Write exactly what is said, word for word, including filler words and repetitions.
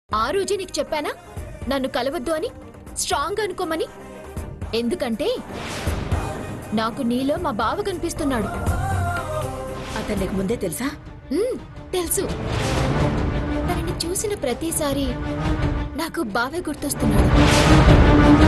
ఆ రోజే నీకు చెప్పానా నన్ను కలవద్దు అని, స్ట్రాంగ్ అనుకోమని? ఎందుకంటే నాకు నీలో మా బావ కనిపిస్తున్నాడు. అతను నీకు ముందే తెలుసా? తెలుసు. తనని చూసిన ప్రతిసారి నాకు బావే గుర్తొస్తున్నాడు.